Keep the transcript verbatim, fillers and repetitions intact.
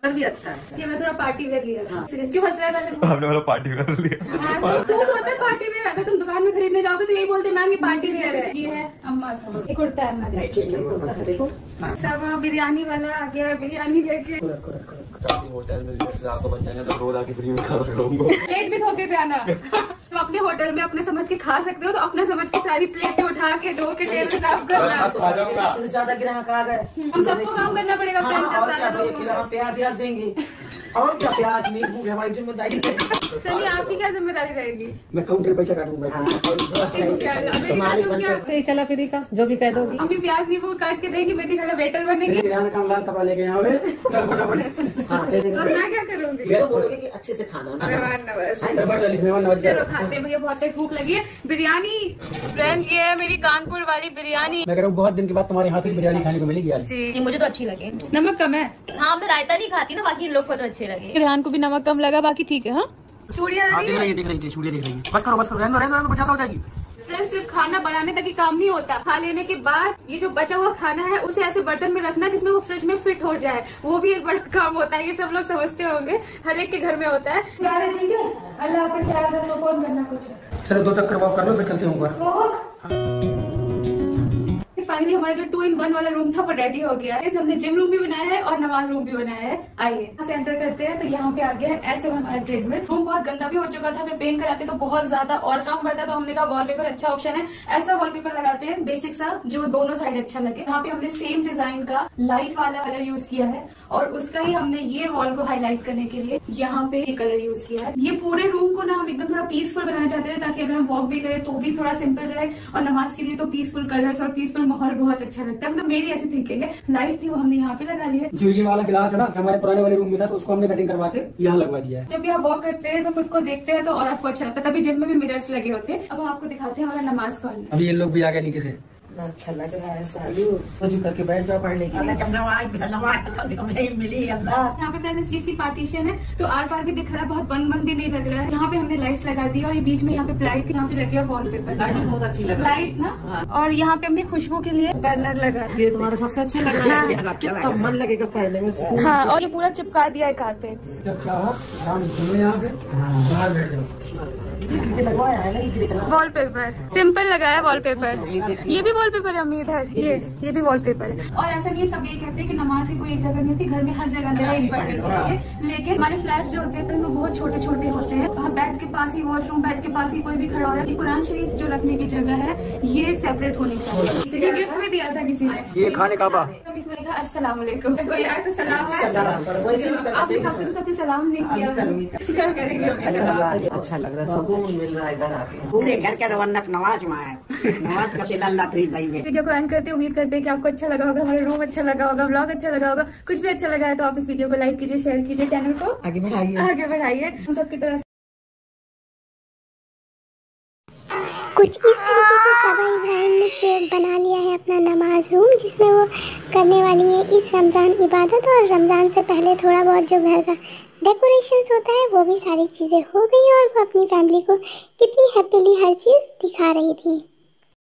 भी अच्छा है। ये मैं थोड़ा पार्टी वेयर लिया था। क्यों हंस रहा है? हमने वाला पार्टी वेयर लिया। सूट होता है पार्टी वेयर। अगर तुम दुकान में खरीदने जाओगे तो यही बोलते मैम ये पार्टी वेयर है। ये है अम्मा का, एक कुर्ता है हमारे। देखो सब बिरयानी वाला आ गया, बिरयानी लेके होटल में आपको बन जाएगा तो रोज आके फ्री में खा करूंगा। प्लेट भी धो के जाना। तो अपने होटल में अपने समझ के खा सकते हो, तो अपना समझ के सारी प्लेटें उठा के धो के टेबल साफ करना। ज्यादा ग्राहक आ गए, हम सबको काम करना पड़ेगा। प्याज प्याज देंगे और क्या, प्याज नींबू हमारी जिम्मेदारी। चलिए आपकी क्या जिम्मेदारी रहेगी? मैं काउंटर पैसा काटूंगा। सही चला फ्री का जो भी कह दोगी। अम्मी प्याज नींबू काट के देगी, बेटी खाना वेटर बनेगी। काम लाल कपड़ा लेके यहाँ और मैं क्या करूँगी? अच्छे से खाना। चलो खाते हैं भैया, बहुत भूख लगी है। बिरयानी फ्रेंड्स, ये है मेरी कानपुर वाली बिरयानी। मैं कह रहा हूँ बहुत दिन के बाद तुम्हारे हाथ की बिरयानी खाने को मिलेगी आज। जी मुझे तो अच्छी लगी। नमक कम है। हाँ मैं रायता नहीं खाती ना, बाकी इन लोग को तो अच्छे लगे। रेहान को भी नमक कम लगा, बाकी ठीक है। हाँ चूड़ियाँ दिख रही है, दिख रही है, चूड़ियाँ दिख रही है। बस करो बस करो, रहने दो रहने दो, बचाता हो जाएगी। फ्रेंड्स सिर्फ खाना बनाने तक ही काम नहीं होता, खा लेने के बाद ये जो बचा हुआ खाना है उसे ऐसे बर्तन में रखना जिसमें वो फ्रिज में फिट हो जाए, वो भी एक बड़ा काम होता है। ये सब लोग समझते होंगे, हर एक के घर में होता है। जा रहे ठीक है, अल्लाह आपका ख्याल रखो, फोन करना कुछ। चलो दो चक्कर वॉक कर लो फिर चलते हैं। फाइनली हमारा जो टू इन वन वाला रूम था वो रेडी हो गया है। इसमें हमने जिम रूम भी बनाया है और नमाज रूम भी बनाया है। आइए यहाँ से एंटर करते हैं। तो यहाँ पे आ गया है ऐसे हमारा ट्रेडमिल। रूम बहुत गंदा भी हो चुका था, फिर पेंट कराते तो बहुत ज्यादा और काम बढ़ता, तो हमने कहा वॉलपेपर अच्छा ऑप्शन है, ऐसा वॉलपेपर लगाते हैं बेसिक सा जो दोनों साइड अच्छा लगे। यहाँ पे हमने सेम डिजाइन का लाइट वाला कलर यूज किया है और उसका ही हमने ये वॉल को हाईलाइट करने के लिए यहाँ पे ये कलर यूज किया है। ये पूरे रूम को ना हम एकदम थोड़ा पीसफुल बनाना चाहते थे, ताकि अगर हम वॉक भी करें तो भी थोड़ा सिंपल रहे, और नमाज के लिए तो पीसफुल कलर्स और पीसफुल माहौल बहुत अच्छा लगता है। मतलब मेरी ऐसी थिंकिंग है। लाइट थी वो हमने यहाँ पे लगा ली है। जो ये वाला गिलास है ना हमारे पुराने वाले रूम में था, तो उसको हमने कटिंग करवा के यहाँ लगवा दिया है। जब भी आप वॉक करते हैं तो खुद को देखते हैं तो और आपको अच्छा लगता है। तभी जिम में भी मिरर्स लगे होते हैं। अब हम आपको दिखाते हैं हमारा नमाज कॉर्नर। अभी ये लोग भी आ गए नीचे से। अच्छा लग रहा है सालू, करके बैठ जाओ पढ़ने के लिए। यहाँ पे फ्रेंड्स इस चीज की पार्टीशन है, तो आर पार भी दिख रहा है, बहुत बंद बंद भी नहीं लग रहा है। यहाँ पे हमने लाइट्स लगा दी और ये बीच में यहाँ पे प्लाई थी, यहाँ पे लगी है वॉलपेपर। बहुत अच्छी लग लाइट ना, और यहाँ पे हमने खुशबू के लिए बर्नर लगा। ये तुम्हारा सबसे अच्छा लग रहा है, मन लगेगा पढ़ने में। हाँ और ये पूरा चिपका दिया है कारपेट। जब चाहो आराम से यहाँ पे बाहर बैठ जाओ। लगवाया है ना वॉलपेपर, सिंपल लगाया वॉलपेपर। ये भी वॉलपेपर है अम्मी इधर, ये ये भी वॉलपेपर है। और ऐसा नहीं सब ये कहते हैं कि नमाज की कोई एक जगह नहीं होती, घर में हर जगह नमाज पढ़नी चाहिए। लेकिन हमारे फ्लैट जो होते हैं वो बहुत छोटे छोटे होते हैं, वहाँ बेड के पास ही वॉशरूम, बेड के पास ही कोई भी खड़ा हो रहा है। कुरान शरीफ जो रखने की जगह है ये सेपरेट होनी चाहिए। ये गिफ्ट में दिया था किसी ने, ये खाने का बा इसमें लिखा अस्सलाम वालेकुम। कोई आए तो सलाम है, आपने सबसे सलाम नहीं किया, कल करेंगे। अच्छा लग रहा है, सुकून मिल रहा है इधर आके। पूरे घर का रौनक नमाज में है, नमाज का सिला अल्लाह तो दई में। वीडियो को एंड करते उम्मीद करते हैं कि आपको अच्छा लगा होगा, हमारा रूम अच्छा लगा होगा, ब्लॉग अच्छा लगा होगा। कुछ भी अच्छा लगा है तो आप इस वीडियो को लाइक कीजिए, शेयर कीजिए, चैनल को आगे बढ़ाइए आगे बढ़ाइए हम सबकी तरफ। कुछ इस तरीके से सबा इब्राहिम ने शेयर बना लिया है अपना नमाज रूम, जिसमें वो करने वाली है इस रमज़ान इबादत। और रमज़ान से पहले थोड़ा बहुत जो घर का डेकोरेशंस होता है वो भी सारी चीज़ें हो गई, और वो अपनी फैमिली को कितनी हैप्पीली हर चीज़ दिखा रही थी।